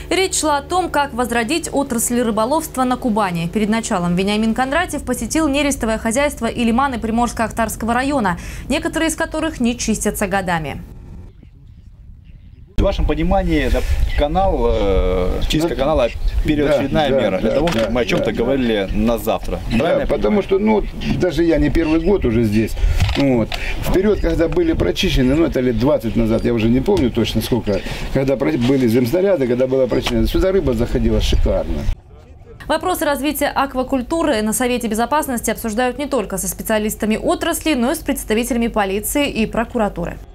Речь шла о том, как возродить отрасль рыболовства на Кубани. Перед началом Вениамин Кондратьев посетил нерестовое хозяйство и лиманы Приморско-Ахтарского района, некоторые из которых не чистятся годами. В вашем понимании, чистка канала – первоочередная мера для того, чтобы мы о чем-то говорили на завтра. Да, потому что, даже я не первый год уже здесь. Вперед, когда были прочищены, это лет 20 назад, я уже не помню точно сколько, когда были земснаряды, когда была прочищена, сюда рыба заходила шикарно. Вопросы развития аквакультуры на Совете Безопасности обсуждают не только со специалистами отрасли, но и с представителями полиции и прокуратуры.